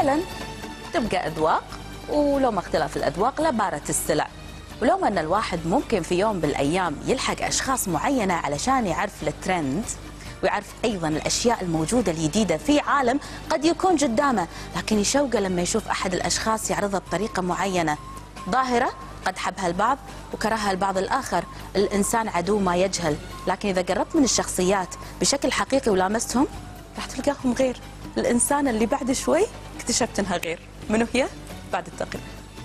فعلا تبقى أذواق، ولو ما اختلف الأذواق لبارة السلع. ولو أن الواحد ممكن في يوم بالأيام يلحق أشخاص معينة علشان يعرف الترند ويعرف أيضا الأشياء الموجودة الجديدة في عالم قد يكون قدامه، لكن يشوقه لما يشوف أحد الأشخاص يعرضها بطريقة معينة. ظاهرة قد حبها البعض وكرهها البعض الآخر، الإنسان عدو ما يجهل، لكن إذا قربت من الشخصيات بشكل حقيقي ولامستهم راح تلقاهم غير. الإنسان اللي بعد شوي اكتشفت إنها غير. منو هي؟ بعد التقرير.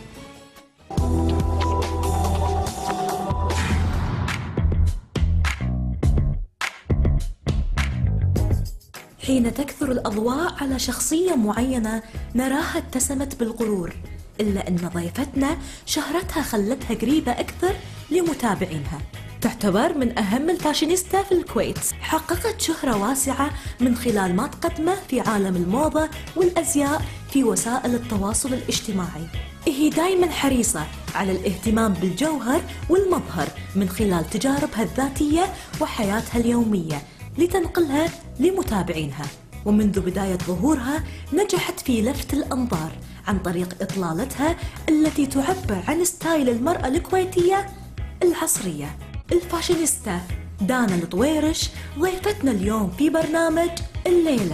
حين تكثر الأضواء على شخصية معينة نراها اتسمت بالغرور، إلا أن ضيفتنا شهرتها خلتها قريبة أكثر لمتابعينها. تعتبر من أهم الفاشينيستا في الكويت، حققت شهرة واسعة من خلال ما تقدمه في عالم الموضة والأزياء في وسائل التواصل الاجتماعي. هي دايما حريصة على الاهتمام بالجوهر والمظهر من خلال تجاربها الذاتية وحياتها اليومية لتنقلها لمتابعينها. ومنذ بداية ظهورها نجحت في لفت الأنظار عن طريق إطلالتها التي تعبر عن ستايل المرأة الكويتية العصرية. الفاشينيستا دانا الطويرش ضيفتنا اليوم في برنامج الليلة.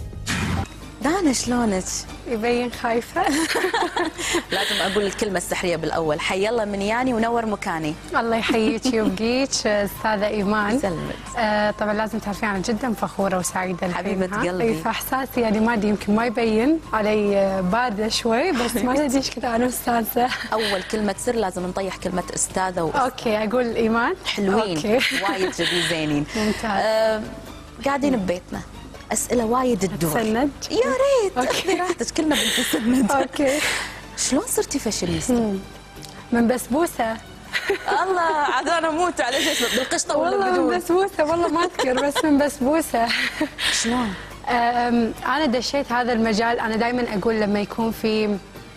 دانا شلونك؟ يبين خايفة. لازم أقول الكلمة السحرية بالأول، حي الله من ياني ونور مكاني. الله يحييك ويبقيك أستاذة إيمان. سلمت. طبعا لازم تعرفين أنا جدا فخورة وسعيدة الحين. حبيبة قلبي. فإحساسي يعني ما أدري يمكن ما يبين علي باردة شوي، بس ما أدري ايش كذا أنا مستانسة. أول كلمة سر لازم نطيح كلمة أستاذة أوكي أقول إيمان. حلوين. أوكي. وايد جدي زينين. ممتاز. قاعدين ببيتنا، أسئلة وايد تدور. تسند؟ يا ريت أخذي راحتك، كلنا بنتسند. أوكي. شلون صرتي فاشينيستا؟ من بسبوسة. الله عاد أنا أموت على شيء بالقشطة ولا والله بدون؟ من بسبوسة، والله ما أذكر بس من بسبوسة. شلون؟ أنا دشيت هذا المجال. أنا دائما أقول لما يكون في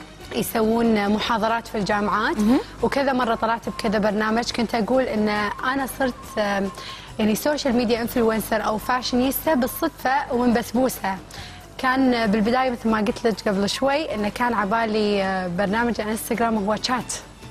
يسوون محاضرات في الجامعات وكذا مرة طلعت بكذا برنامج، كنت أقول إن أنا صرت يعني سوشيال ميديا انفلونسر أو فاشينيستا بالصدفة ومن بسبوسة. كان بالبداية مثل ما قلت لك قبل شوي إنه كان عبالي برنامج انستغرام هو شات.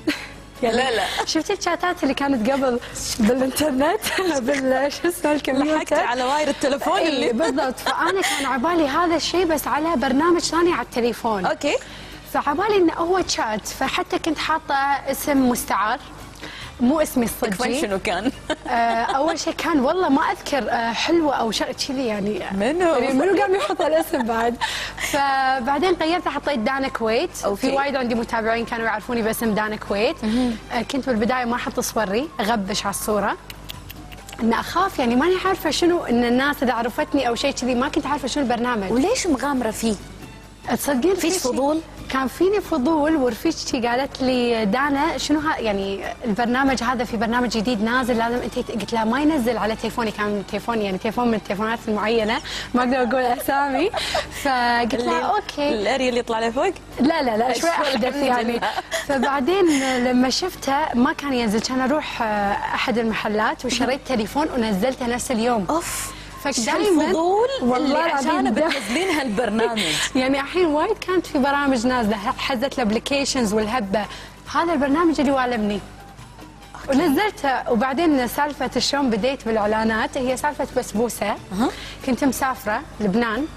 لا شفتي الشاتات اللي كانت قبل بالانترنت شو اسمه الكمبيوتر، لحقتي على واير التلفون اللي بالضبط. فأنا كان عبالي هذا الشيء بس على برنامج ثاني على التليفون. اوكي. فعبالي انه هو تشات، فحتى كنت حاطه اسم مستعار مو اسمي الصجي. شنو كان؟ اول شيء كان والله ما اذكر حلوه او شيء كذي يعني. منو قام يحط الاسم بعد. فبعدين غيرته حطيت دانا كويت. في وايد عندي متابعين كانوا يعرفوني باسم دانا كويت. كنت بالبدايه ما احط صوري، اغبش على الصوره ان اخاف يعني ماني عارفه شنو ان الناس اذا عرفتني او شيء كذي، ما كنت عارفه شنو البرنامج. وليش مغامره فيه؟ تصدقين فيش فضول؟ كان فيني فضول، ورفيجتي قالت لي دانا شنو يعني البرنامج هذا، في برنامج جديد نازل لازم انت. قلت لها ما ينزل على تليفوني، كان تليفوني يعني تليفون من التليفونات المعينه ما اقدر اقول اسامي. فقلت لها اوكي. الاريا اللي يطلع لفوق؟ لا شوي احدث يعني. فبعدين لما شفتها ما كان ينزل، كان اروح احد المحلات وشريت تليفون ونزلته نفس اليوم. اوف. دائما الفضول والله اللي عشان بتنزلين هالبرنامج. يعني الحين وايد كانت في برامج نازله حزت الابلكيشنز والهبه، هذا البرنامج اللي والمني ونزلته. وبعدين سالفه شلون بديت بالاعلانات هي سالفه بسبوسه. كنت مسافره لبنان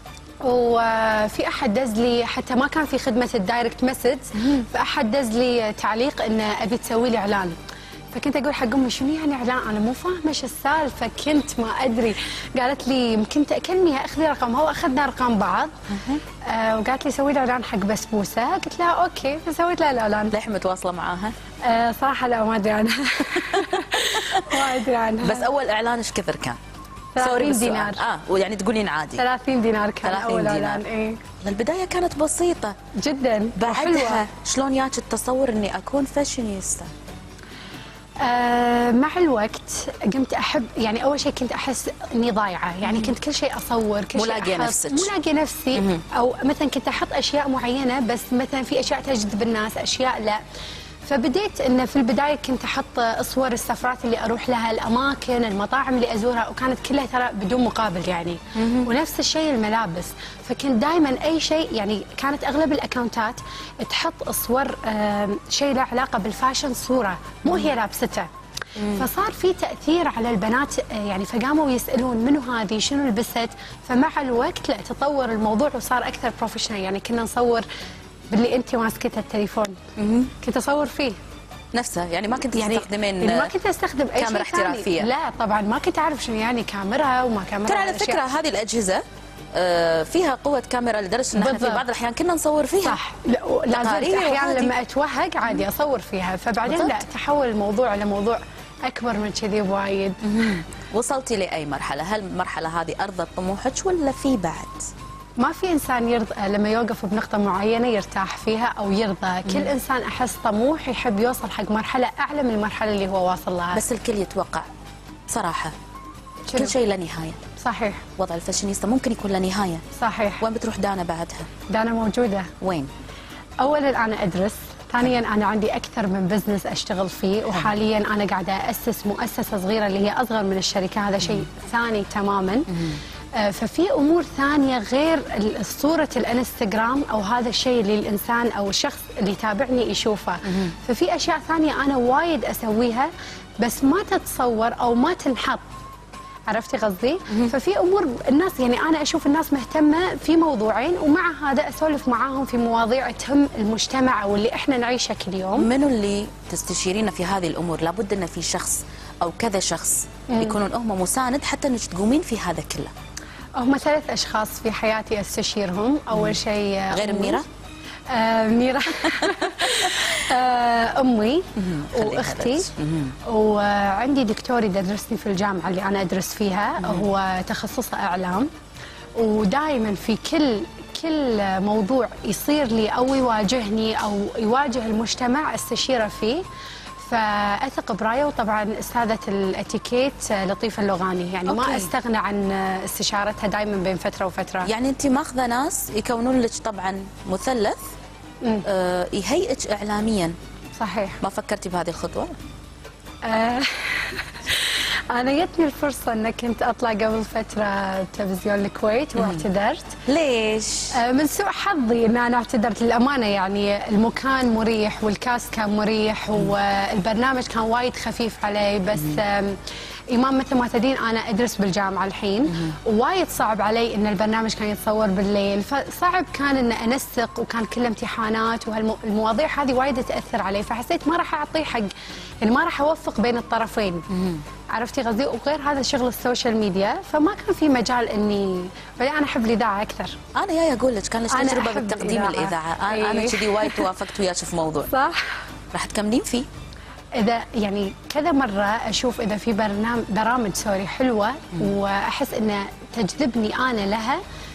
وفي احد دز لي، حتى ما كان في خدمه الدايركت مسج، فاحد دز لي تعليق انه ابي تسوي لي اعلان. فكنت اقول حق امي شنو يعني اعلان، انا مو فاهمه ايش السالفه، كنت ما ادري. قالت لي يمكن اكلميها اخذي رقمها، واخذنا ارقام بعض. وقالت لي سوي لي اعلان حق بسبوسه. قلت لها اوكي، فسويت لها الاعلان. للحين متواصله معاها؟ صراحه لا ما ادري عنها. ما ادري عنها. بس اول اعلان ايش كثر كان؟ 30 دينار. ويعني تقولين عادي 30 دينار كان 30 اول دينار. اعلان. ايه البدايه كانت بسيطه جدا. بعدها شلون جاك التصور اني اكون فاشينيستا؟ مع الوقت قمت احب، يعني اول شيء كنت احس اني ضايعه، يعني كنت كل شيء اصور، كل شيء ملاقيه نفسك، ملاقيه نفسي. او مثلا كنت احط اشياء معينه بس مثلا في اشياء تجذب الناس، اشياء لا. فبديت انه في البدايه كنت احط صور السفرات اللي اروح لها، الاماكن، المطاعم اللي ازورها، وكانت كلها ترى بدون مقابل يعني. ونفس الشيء الملابس، فكنت دائما اي شيء يعني كانت اغلب الاكونتات تحط صور شيء له علاقه بالفاشن، صوره مو هي لابسته. فصار في تاثير على البنات يعني، فقاموا يسالون منو هذه، شنو لبست. فمع الوقت لا تطور الموضوع وصار اكثر بروفيشنال. يعني كنا نصور باللي انت ماسكته التليفون، كنت اصور فيه نفسه. يعني ما كنت تستخدمين يعني ما كنت استخدم اي كاميرا شيء ثاني. احترافيه؟ لا طبعا ما كنت اعرف شنو يعني كاميرا وما كاميرا. ترى على فكره هذه الاجهزه فيها قوه كاميرا لدرجه ان احنا في بعض الاحيان كنا نصور فيها. صح، لازم احيانا لما اتوهق عادي اصور فيها. فبعدين بالضبط. لا تحول الموضوع لموضوع اكبر من كذي بوايد. وصلتي لاي مرحله؟ هل المرحله هذه ارضت طموحك ولا في بعد؟ ما في انسان يرضى لما يوقف بنقطه معينه يرتاح فيها او يرضى. كل انسان احس طموح يحب يوصل حق مرحله اعلى من المرحله اللي هو واصل لها. بس الكل يتوقع صراحه شنو؟ كل شيء له نهايه. صحيح. وضع الفاشينيستا ممكن يكون له نهايه. صحيح. وين بتروح دانا بعدها؟ دانا موجوده. وين؟ اولا انا ادرس، ثانيا انا عندي اكثر من بزنس اشتغل فيه، وحاليا انا قاعده اسس مؤسسه صغيره اللي هي اصغر من الشركه. هذا شيء ثاني تماما. ففي امور ثانيه غير صوره الانستغرام او هذا الشيء اللي الانسان او الشخص اللي يتابعني يشوفه. ففي اشياء ثانيه انا وايد اسويها بس ما تتصور او ما تنحط. عرفتي قصدي؟ ففي امور الناس يعني انا اشوف الناس مهتمه في موضوعين، ومع هذا اسولف معاهم في مواضيع تهم المجتمع او اللي احنا نعيشه كل يوم. منو اللي تستشيرينا في هذه الامور؟ لابد ان في شخص او كذا شخص يكونون هم مساند حتى انك تقومين في هذا كله. هم 3 اشخاص في حياتي استشيرهم. اول شيء غير منيره؟ منيره. امي واختي، وعندي دكتوري درسني في الجامعه اللي انا ادرس فيها، هو تخصصه اعلام. ودائما في كل موضوع يصير لي او يواجهني او يواجه المجتمع استشيره فيه. فاثق برايه. وطبعا استاذه الاتيكيت لطيفه اللغاني، يعني ما استغنى عن استشارتها دائما بين فتره وفتره. يعني انت ماخذه ناس يكونون لك طبعا مثلث يهيئك اعلاميا. صحيح. ما فكرتي بهذه الخطوه؟ أنا جتني الفرصة أن كنت أطلع قبل فترة تلفزيون الكويت واعتذرت. ليش؟ من سوء حظي أن أنا اعتذرت للأمانة. يعني المكان مريح والكاست كان مريح والبرنامج كان وايد خفيف علي. بس إمام مثل ما تدين أنا أدرس بالجامعة الحين، ووايد صعب علي أن البرنامج كان يتصور بالليل، فصعب كان أن أنسق، وكان كله امتحانات، والمواضيع هذه وايد تأثر علي. فحسيت ما راح أعطيه حق، يعني ما راح أوفق بين الطرفين. عرفتي قصدي؟ وغير هذا شغل السوشيال ميديا، فما كان في مجال اني. بعدين انا احب الاذاعه اكثر. انا جاي اقول لك كان لك تجربه بالتقديم الاذاعه. انا كذي وايد توافقت وياك في موضوع. صح. راح تكملين فيه؟ اذا يعني كذا مره اشوف اذا في برامج حلوه واحس انها تجذبني انا لها.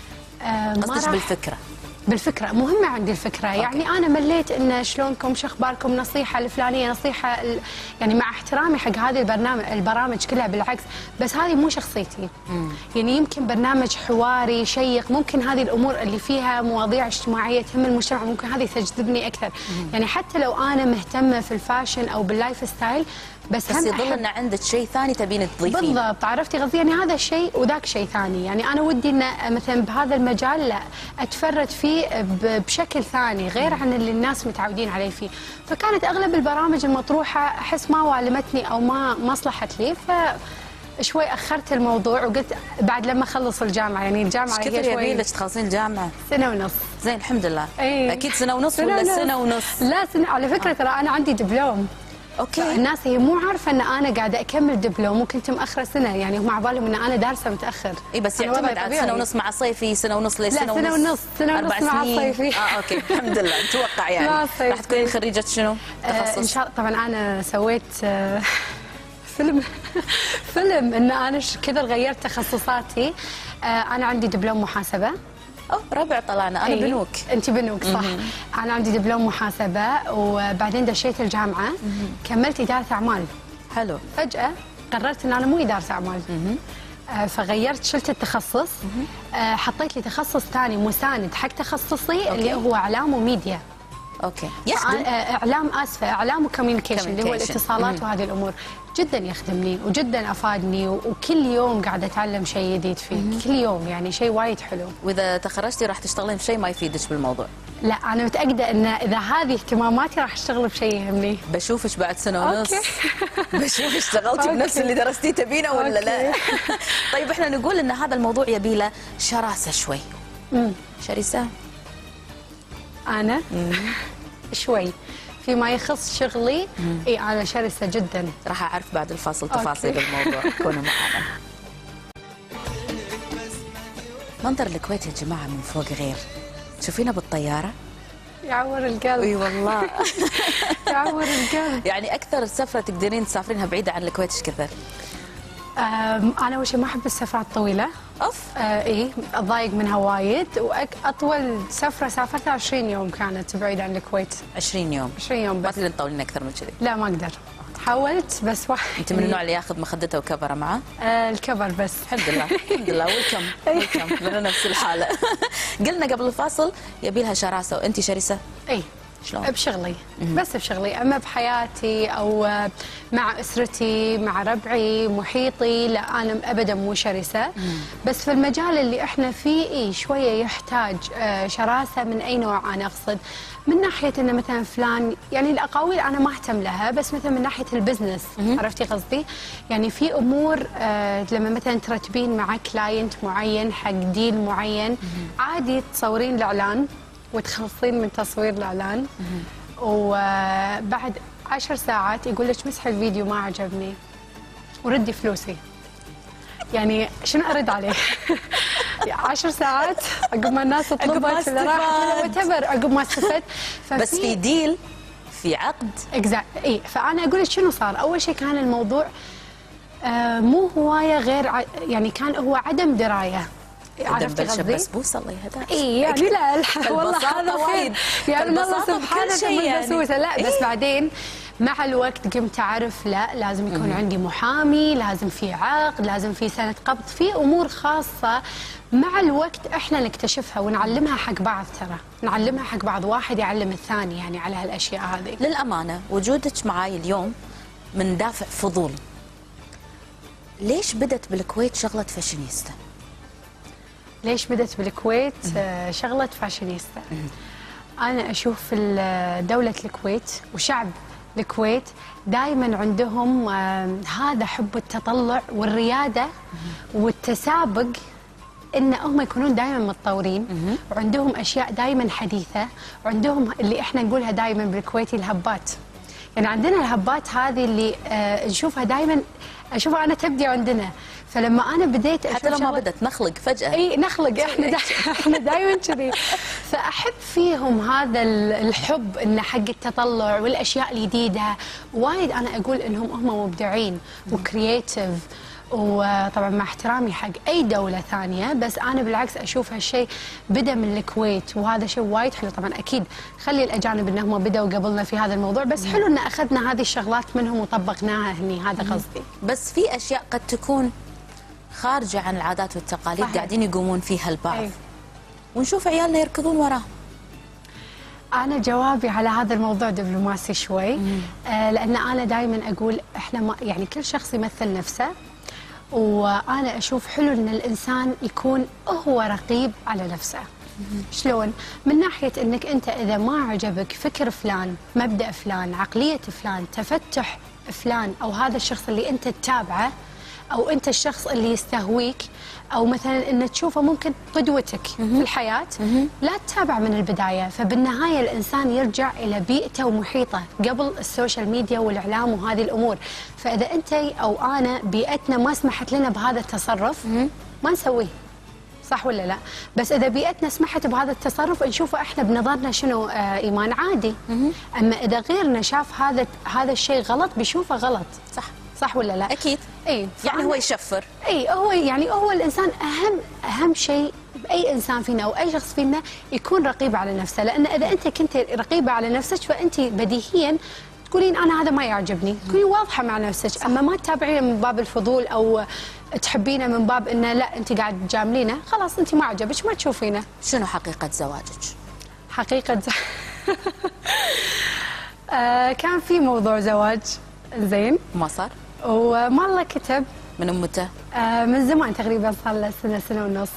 قصدك بالفكره مهمه عندي الفكره. يعني انا مليت ان شلونكم، شو اخباركم، نصيحه الفلانيه، نصيحه يعني مع احترامي حق هذه البرامج كلها بالعكس، بس هذه مو شخصيتي. يعني يمكن برنامج حواري شيق، ممكن هذه الامور اللي فيها مواضيع اجتماعيه تهم المجتمع ممكن هذه تجذبني اكثر. يعني حتى لو انا مهتمه في الفاشن او باللايف ستايل، بس يظل ان عندك شيء ثاني تبين تضيفين. بالضبط. عرفتي قصدي؟ يعني هذا شيء وذاك شيء ثاني. يعني انا ودي ان مثلا بهذا المجال لا اتفرد فيه بشكل ثاني غير عن اللي الناس متعودين عليه فيه. فكانت اغلب البرامج المطروحه احس ما والمتني او ما صلحت لي. شوي اخرت الموضوع وقلت بعد لما اخلص الجامعه. يعني الجامعه هي شوي يبي لك تخلصين الجامعه؟ 1.5 سنة. زين الحمد لله. اكيد 1.5 سنة ولا 1.5 سنة؟ لا سنة على فكره. ترى انا عندي دبلوم. اوكي. الناس هي مو عارفه ان انا قاعده اكمل دبلوم وكنت مأخره سنه. يعني هم على بالهم ان انا دارسه متاخر. اي بس يعتمد على 1.5 سنه مع صيفي، 1.5 ليش 1.5؟ لا 1.5 مع صيفي. اوكي الحمد لله. اتوقع يعني راح تكونين خريجه شنو؟ تخصص؟ ان شاء الله. طبعا انا سويت فيلم ان انا كذا غيرت تخصصاتي. انا عندي دبلوم محاسبه. ربع طلعنا. انا بنوك. انت بنوك صح. انا عندي دبلوم محاسبه وبعدين دشيت الجامعه كملت اداره اعمال. حلو. فجاه قررت ان انا مو اداره اعمال. فغيرت، شلت التخصص. حطيت لي تخصص ثاني مساند حق تخصصي اللي هو اعلام وميديا. اوكي يخدم اعلام، اسفه، اعلام وكوميونيكيشن اللي هو الاتصالات وهذه الامور جدا يخدمني وجدا افادني، وكل يوم قاعده اتعلم شيء جديد فيه كل يوم، يعني شيء وايد حلو. واذا تخرجتي راح تشتغلين في شيء ما يفيدك بالموضوع؟ لا انا متاكده ان اذا هذه اهتماماتي راح اشتغل بشيء يهمني. بشوفش بعد سنه ونص بشوف اشتغلتي بنفس اللي درستيه تبينه ولا لا. طيب احنا نقول ان هذا الموضوع يبي له شراسه شوي. شرسه؟ انا شوي فيما يخص شغلي. اي انا شرسه جدا. راح اعرف بعد الفاصل تفاصيل الموضوع. كونوا معنا. منظر الكويت يا جماعه من فوق غير. تشوفينه بالطياره يعور القلب. اي والله يعور القلب. يعني اكثر سفره تقدرين تسافرينها بعيده عن الكويت ايش كثر؟ انا اول شيء ما احب السفرات الطويله. اوف. اي اتضايق منها وايد، واطول سفره سافرتها 20 يوم كانت بعيده عن الكويت. 20 يوم؟ 20 يوم ما بس. تقدرين تطولين اكثر من كذي؟ لا ما اقدر. حاولت بس واحد. انت من النوع اللي ياخذ مخدته وكفره معه؟ الكفر بس. الحمد لله الحمد لله. ويلكم من نفس الحاله. قلنا قبل الفاصل يبي لها شراسه، وانت شرسه؟ اي شلون؟ بشغلي بس بشغلي، اما بحياتي او مع اسرتي مع ربعي محيطي لا انا ابدا مو شرسه. بس في المجال اللي احنا فيه شويه يحتاج شراسه. من اي نوع انا اقصد؟ من ناحيه انه مثلا فلان، يعني الاقاويل انا ما اهتم لها، بس مثلا من ناحيه البزنس عرفتي قصدي؟ يعني في امور لما مثلا ترتبين مع كلاينت معين حق ديل معين عادي تصورين الاعلان وتخلصين من تصوير الاعلان وبعد 10 ساعات يقول لك مسح الفيديو ما عجبني وردي فلوسي. يعني شنو ارد عليه؟ 10 ساعات عقب ما الناس طلبت ولا راحت ولا عقب ما استفدت. بس في ديل، في عقد. اي فانا اقول لك شنو صار. اول شيء كان الموضوع مو هوايه غير يعني كان هو عدم درايه. عرفتي قصدي؟ بسبوسه الله يهداك. اي يعني لا والله هذا وايد يعني الله سبحانه يعني. البسبوسه لا بس بعدين مع الوقت قمت اعرف لا لازم يكون عندي محامي، لازم في عقد، لازم في سنه قبض، في امور خاصه مع الوقت احنا نكتشفها ونعلمها حق بعض. ترى نعلمها حق بعض، واحد يعلم الثاني يعني على هالاشياء هذه. للامانه وجودك معاي اليوم من دافع فضول. ليش بدت بالكويت شغله فاشينيستا؟ ليش بدت بالكويت شغلة فاشينيستا؟ أنا أشوف دولة الكويت وشعب الكويت دائما عندهم هذا حب التطلع والريادة والتسابق، ان هم يكونون دائما متطورين وعندهم اشياء دائما حديثه، وعندهم اللي احنا نقولها دائما بالكويتي الهبات. يعني عندنا الهبات هذه اللي نشوفها دائما، اشوفها انا تبدي عندنا. فلما انا بديت حتى لو ما بدت نخلق فجاه. اي نخلق احنا دائما كذي. فاحب فيهم هذا الحب انه حق التطلع والاشياء الجديده. وايد انا اقول انهم هم مبدعين وكرييتيف، وطبعا مع احترامي حق اي دوله ثانيه، بس انا بالعكس اشوف هالشيء بدا من الكويت، وهذا شيء وايد حلو. طبعا اكيد خلي الاجانب انهم بداوا قبلنا في هذا الموضوع، بس حلو ان اخذنا هذه الشغلات منهم وطبقناها هني، هذا قصدي. بس في اشياء قد تكون خارجه عن العادات والتقاليد صحيح. قاعدين يقومون فيها البعض ونشوف عيالنا يركضون وراه. أنا جوابي على هذا الموضوع دبلوماسي شوي، لأن أنا دائما أقول إحنا ما يعني كل شخص يمثل نفسه، وأنا أشوف حلو إن الإنسان يكون هو رقيب على نفسه. شلون؟ من ناحية إنك أنت إذا ما عجبك فكر فلان، مبدأ فلان، عقلية فلان، تفتح فلان، أو هذا الشخص اللي أنت تتابعه، أو أنت الشخص اللي يستهويك، أو مثلا أن تشوفه ممكن قدوتك في الحياة، لا تتابع من البداية. فبالنهاية الإنسان يرجع إلى بيئته ومحيطه قبل السوشيال ميديا والإعلام وهذه الأمور. فإذا أنت أو أنا بيئتنا ما سمحت لنا بهذا التصرف ما نسويه، صح ولا لا؟ بس إذا بيئتنا سمحت بهذا التصرف نشوفه إحنا بنظرنا شنو إيمان عادي. أما إذا غيرنا شاف هذا الشيء غلط بيشوفه غلط. صح ولا لا؟ اكيد. اي يعني هو يشفر. اي هو الانسان اهم شيء باي انسان فينا او اي شخص فينا يكون رقيب على نفسه، لان اذا انت كنت رقيبه على نفسك فانت بديهيا تقولين انا هذا ما يعجبني، تكوني واضحه مع نفسك. اما ما تتابعينه من باب الفضول او تحبينه من باب انه لا انت قاعد تجاملينه، خلاص انت ما عجبك ما تشوفينه. شنو حقيقه زواجك؟ حقيقه كان في موضوع زواج زين ما صار؟ وما الله كتب. من متى؟ من زمان تقريبا، صار له سنة سنة ونص.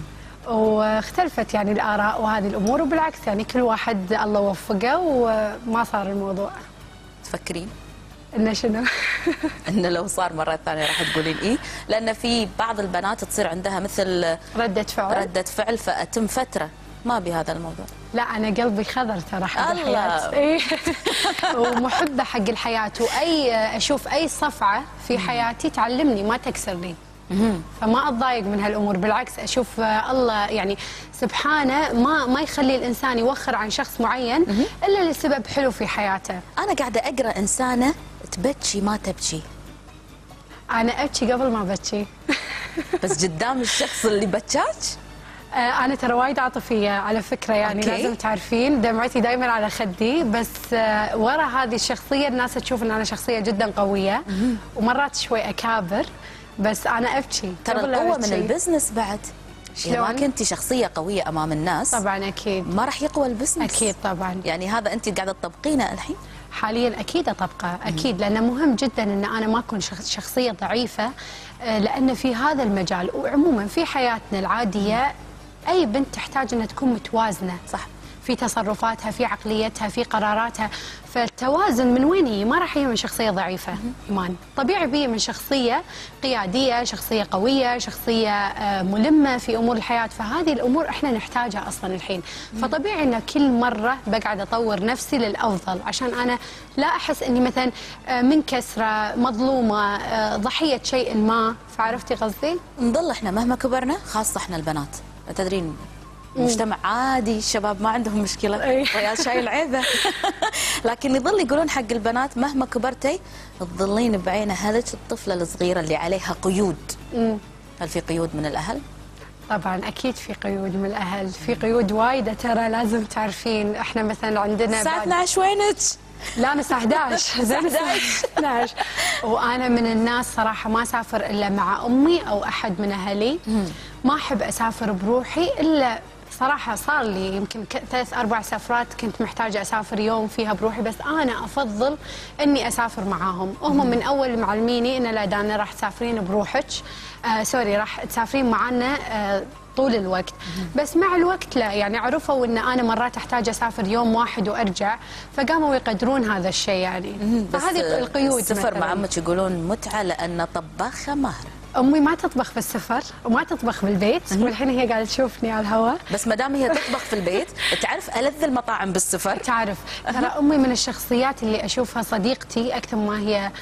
واختلفت يعني الآراء وهذه الأمور، وبالعكس يعني كل واحد الله وفقه وما صار الموضوع. تفكرين؟ إنه شنو؟ إنه لو صار مرة ثانية راح تقولين إيه؟ لأن في بعض البنات تصير عندها مثل ردة فعل فأتم فترة ما بهذا الموضوع. لا أنا قلبي خضر ترى، حق الحياة. إيه. ومحبة حق الحياة، وأي أشوف أي صفعة في حياتي تعلمني ما تكسرني. فما أتضايق من هالأمور، بالعكس أشوف الله يعني سبحانه ما يخلي الإنسان يوخر عن شخص معين إلا لسبب حلو في حياته. أنا قاعدة أقرأ إنسانة تبكي ما تبكي. أنا أبكي قبل ما أبكي. بس قدام الشخص اللي بكاك؟ أنا ترى وايد عاطفية على فكرة، يعني لازم تعرفين دمعتي دائما على خدي، بس ورا هذه الشخصية الناس تشوف إن أنا شخصية جدا قوية ومرات شوي أكابر، بس أنا أبكي. ترى القوة من البزنس بعد. إذا ما كنتي شخصية قوية أمام الناس طبعا أكيد ما راح يقوى البزنس. أكيد طبعا. يعني هذا أنت قاعدة تطبقينه الحين؟ حاليا أكيد أطبقه أكيد، لأنه مهم جدا أن أنا ما أكون شخصية ضعيفة، لأن في هذا المجال وعموما في حياتنا العادية أي بنت تحتاج أنها تكون متوازنة. صح. في تصرفاتها، في عقليتها، في قراراتها، فالتوازن من وين هي؟ ما راح هي من شخصية ضعيفة إيمان، طبيعي بي من شخصية قيادية، شخصية قوية، شخصية ملمة في أمور الحياة، فهذه الأمور إحنا نحتاجها أصلا الحين. فطبيعي أن كل مرة بقعد أطور نفسي للأفضل عشان أنا لا أحس أني مثلا منكسرة، مظلومة، ضحية شيء ما. فعرفتي قصدي؟ نضل إحنا مهما كبرنا، خاصة إحنا البنات تدرين مجتمع عادي، الشباب ما عندهم مشكلة، ريال شايل عيبة. لكن يظل يقولون حق البنات مهما كبرتي تظلين بعين أهلك الطفلة الصغيرة اللي عليها قيود. هل في قيود من الأهل؟ طبعا أكيد في قيود من الأهل، في قيود وايدة ترى لازم تعرفين. إحنا مثلا عندنا الساعة 12 وينك؟ لا أنا الساعة 11 زين 12. وأنا من الناس صراحة ما أسافر إلا مع أمي أو أحد من أهلي. ما أحب أسافر بروحي إلا صراحة صار لي يمكن 3-4 سفرات كنت محتاجة أسافر يوم فيها بروحي، بس أنا أفضل إني أسافر معاهم. هم من أول معلميني إن لا دانا راح تسافرين بروحك، سوري راح تسافرين معنا طول الوقت. بس مع الوقت لا، يعني عرفوا ان انا مرات احتاج اسافر يوم واحد وارجع، فقاموا يقدرون هذا الشيء يعني. فهذه القيود. السفر مع عمك يقولون متعه لان طباخه ماهره. امي ما تطبخ في السفر وما تطبخ بالبيت، والحين هي قاعده تشوفني على الهواء. بس ما دام هي تطبخ في البيت تعرف ألذ المطاعم بالسفر. تعرف ترى امي من الشخصيات اللي اشوفها صديقتي اكثر ما هي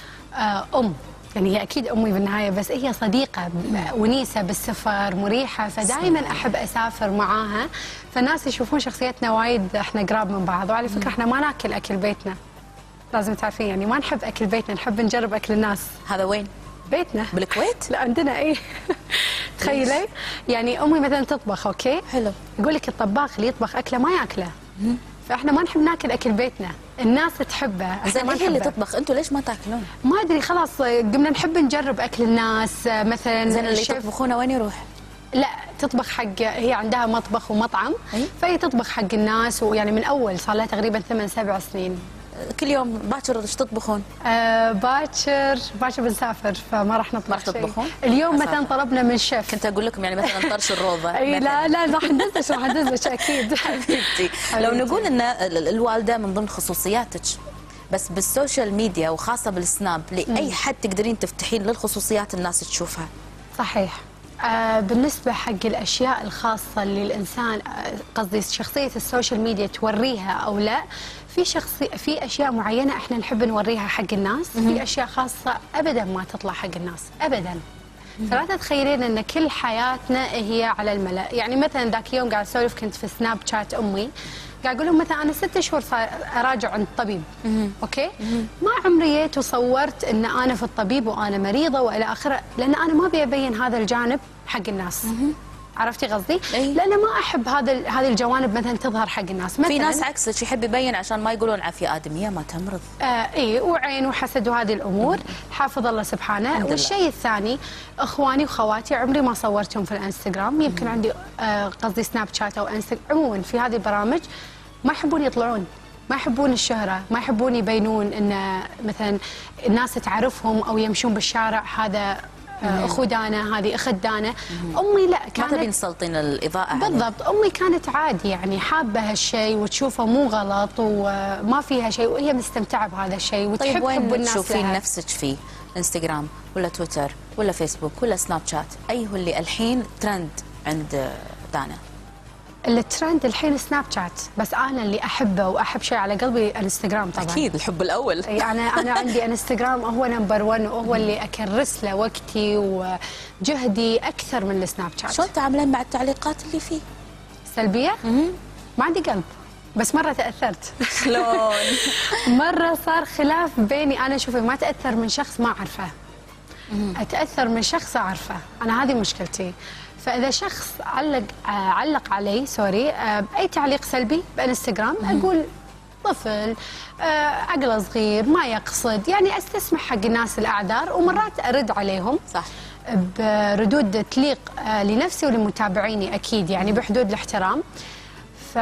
يعني هي اكيد امي بالنهايه، بس هي صديقه ونيسه بالسفر، مريحه، فدائما احب اسافر معاها. فالناس يشوفون شخصيتنا وايد احنا قراب من بعض. وعلى فكره احنا ما ناكل اكل بيتنا، لازم تعرفين يعني ما نحب اكل بيتنا، نحب نجرب اكل الناس. هذا وين؟ بيتنا بالكويت؟ لا عندنا ايه. تخيلي يعني امي مثلا تطبخ اوكي، حلو، يقول لك الطباخ اللي يطبخ اكله ما ياكله. فاحنا ما نحب ناكل اكل بيتنا، الناس تحبه. زين هي اللي تطبخ، انتم ليش ما تاكلون؟ ما ادري خلاص قمنا نحب نجرب اكل الناس مثلا. زين اللي يطبخونه وين يروح؟ لا تطبخ حق، هي عندها مطبخ ومطعم فهي تطبخ حق الناس، ويعني من اول صار لها تقريبا 8-7 سنين. كل يوم باكر ايش تطبخون؟ باكر بنسافر فما راح نطبخ. ما راح تطبخون؟ اليوم مثلا طلبنا من شيف. كنت اقول لكم يعني مثلا طرش الروضه. اي لا راح ندزش اكيد. حبيبتي لو نقول ان الوالده من ضمن خصوصياتك، بس بالسوشيال ميديا وخاصه بالسناب لاي حد تقدرين تفتحين للخصوصيات الناس تشوفها. صحيح. بالنسبة حق الأشياء الخاصة اللي الإنسان قصدي شخصية السوشيال ميديا توريها أو لا، في أشياء معينة إحنا نحب نوريها حق الناس، في أشياء خاصة أبدا ما تطلع حق الناس أبدا. فلا تتخيلين أن كل حياتنا هي على الملأ. يعني مثلا ذاك يوم قاعد أسولف كنت في سناب شات أمي، قاعد أقول لهم مثلا أنا 6 شهور صار أراجع عند الطبيب، أوكي؟ ما عمري جيت وصورت أن أنا في الطبيب وأنا مريضة وإلى آخره، لأن أنا ما أبي أبين هذا الجانب حق الناس. عرفتي قصدي؟ لأن ما أحب هذه الجوانب مثلا تظهر حق الناس. في ناس عكسك يحب يبين عشان ما يقولون عافية آدمية ما تمرض. إيه، وعين وحسد وهذه الأمور، حافظ الله سبحانه. والشيء الثاني إخواني وخواتي عمري ما صورتهم في الانستغرام، يمكن عندي قصدي سناب شات أو انستغرام، عموما في هذه البرامج ما يحبون يطلعون. ما يحبون الشهرة، ما يحبون يبينون ان مثلا الناس تعرفهم او يمشون بالشارع هذا اخو دانا، هذه اخت دانا. امي لا، كانت ما تبين تسلطين الاضاءه عليه. بالضبط. امي كانت عادي يعني حابه هالشيء وتشوفه مو غلط وما فيها شيء وهي مستمتعه بهذا الشيء وتحب طيب حب وين الناس تشوفين لها. نفسك فيه؟ انستغرام ولا تويتر ولا فيسبوك ولا سناب شات؟ اي هو اللي الحين ترند عند دانا؟ الترند الحين سناب شات، بس انا اللي احبه واحب شيء على قلبي الانستغرام طبعا. اكيد الحب الاول. انا عندي انستغرام هو نمبر 1 وهو اللي اكرس له وقتي وجهدي اكثر من السناب شات. شلون تعاملين مع التعليقات اللي فيه؟ سلبيه؟ ما عندي قلب، بس مره تاثرت. شلون؟ مره صار خلاف بيني، انا شوفي ما اتاثر من شخص ما اعرفه، اتاثر من شخص اعرفه، انا هذه مشكلتي. فاذا شخص علق علي باي تعليق سلبي بانستغرام، اقول طفل عقله صغير ما يقصد، يعني استسمح حق الناس الاعذار ومرات ارد عليهم صح بردود تليق لنفسي ولمتابعيني اكيد، يعني بحدود الاحترام. ف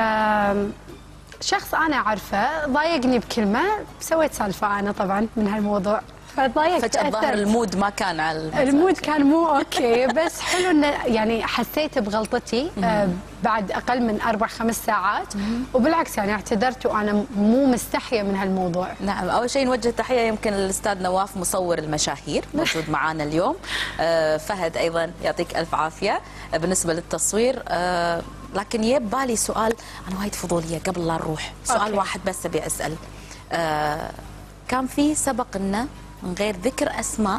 شخص انا عارفه ضايقني بكلمه، سويت سالفه انا طبعا من هالموضوع، فضايقت. فجأة الظاهر المود ما كان على المود كان مو اوكي، بس حلو انه يعني حسيت بغلطتي بعد اقل من 4-5 ساعات، وبالعكس يعني اعتذرت وانا مو مستحيه من هالموضوع. نعم، اول شيء نوجه تحيه يمكن للاستاذ نواف مصور المشاهير موجود معانا اليوم. فهد ايضا يعطيك الف عافيه بالنسبه للتصوير. لكن يب بالي سؤال، انا وايد فضوليه قبل لا نروح، سؤال أوكي. واحد بس ابي اسال. كان في سبق لنا من غير ذكر اسماء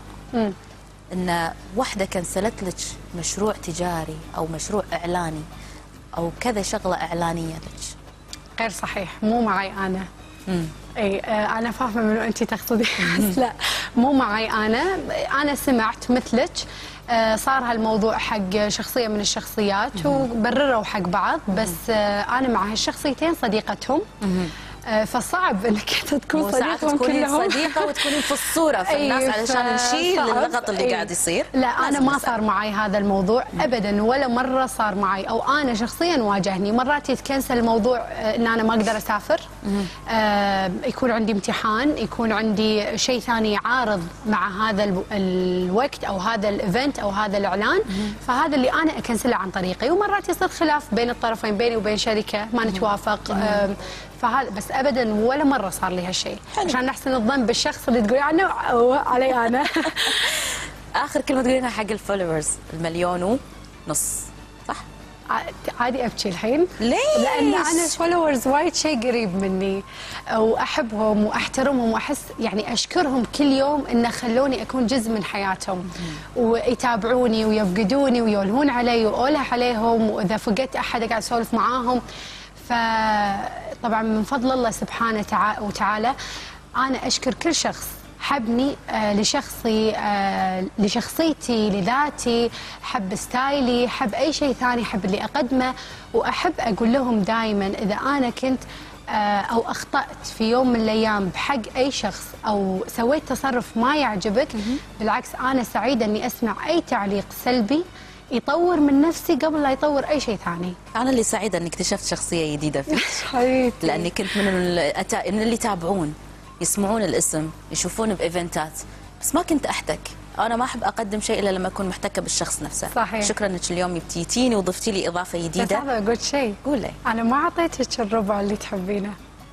ان واحده كنسلت لك مشروع تجاري او مشروع اعلاني او كذا شغله اعلانيه لك؟ غير صحيح، مو معي انا. اي انا فاهمه منو انت تقصدي، بس لا مو معي انا سمعت مثلك صار هالموضوع حق شخصيه من الشخصيات وبرروا حق بعض، بس انا مع هالشخصيتين صديقتهم. فصعب انك تكون صديقهم كلهم. صديقه وتكونين في الصوره في الناس علشان نشيل اللغط اللي قاعد يصير. لا انا ما صار معي هذا الموضوع ابدا، ولا مره صار معي، او انا شخصيا واجهني مرات يتكنسل الموضوع ان انا ما اقدر اسافر، يكون عندي امتحان، يكون عندي شيء ثاني يعارض مع هذا الوقت او هذا الايفنت او هذا الاعلان، فهذا اللي انا اكنسله عن طريقي. ومرات يصير خلاف بين الطرفين، بيني وبين شركه ما نتوافق، فهذا بس ابدا ولا مره صار لي هالشيء، عشان نحسن الظن بالشخص اللي تقولي عنه او علي انا. اخر كلمه تقولينها حق الفولورز 1.5 مليون، صح؟ عادي ابكي الحين. ليش؟ لان انا الفولورز وايد شيء قريب مني، واحبهم واحترمهم واحس يعني اشكرهم كل يوم ان خلوني اكون جزء من حياتهم، ويتابعوني ويفقدوني ويولهون علي واوله عليهم، واذا فقدت احد قاعد اسولف معاهم. فطبعا من فضل الله سبحانه وتعالى انا اشكر كل شخص حبني لشخصي، لشخصيتي، لذاتي، حب ستايلي، حب اي شيء ثاني، حب اللي اقدمه. واحب اقول لهم دائما اذا انا كنت او اخطات في يوم من الايام بحق اي شخص او سويت تصرف ما يعجبك، بالعكس انا سعيده اني اسمع اي تعليق سلبي يطور من نفسي قبل لا يطور اي شيء ثاني. انا اللي سعيده انك اكتشفت شخصيه جديده فيك. حبيبتي. لاني كنت من اللي يتابعون، يسمعون الاسم، يشوفون بايفنتات، بس ما كنت احتك. انا ما احب اقدم شيء الا لما اكون محتكه بالشخص نفسه. صحيح. شكرا انك اليوم جيتيني وضفتي لي اضافه جديده. بس هذا قلت شيء. قولي. انا ما اعطيتك الربع اللي تحبينه.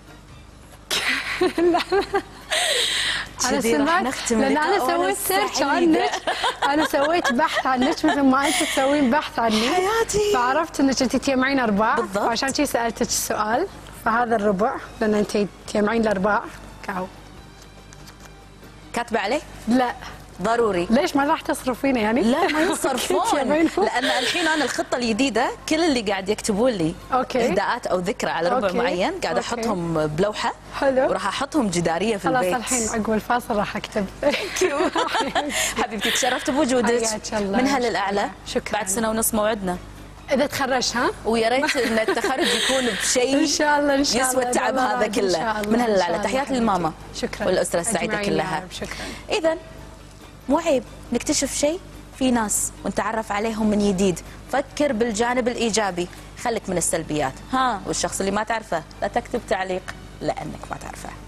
انا سمعت لان انا سويت سيرش عنك، انا سويت بحث عنك مثل ما انت تسوين بحث عني حياتي، فعرفت انك انت تجمعين ارباع بالضبط، فعشان شي سالتك السؤال. فهذا الربع لان انت تجمعين الارباع. كاو كاتبه عليه؟ لا ضروري. ليش ما راح تصرفينه يعني؟ لا ما يصرفون، لان الحين انا الخطه الجديده كل اللي قاعد يكتبون لي اهداءات او ذكرى على ربع معين قاعد احطهم بلوحه. حلو. وراح احطهم جداريه في البيت. خلاص الحين عقب الفاصل راح اكتب. حبيبتي تشرفت بوجودك من هلا للاعلى. شكرا. بعد 1.5 سنة موعدنا اذا تخرجت ويا ريت ان التخرج يكون بشيء ان شاء الله ان شاء الله يسوى التعب هذا كله. من هلا للاعلى تحياتي للماما. شكرا. والاسره السعيده كلها. شكرا. اذا مو عيب نكتشف شيء في ناس ونتعرف عليهم من جديد. فكر بالجانب الايجابي، خليك من السلبيات. والشخص اللي ما تعرفه لا تكتب تعليق. لأنك ما تعرفه.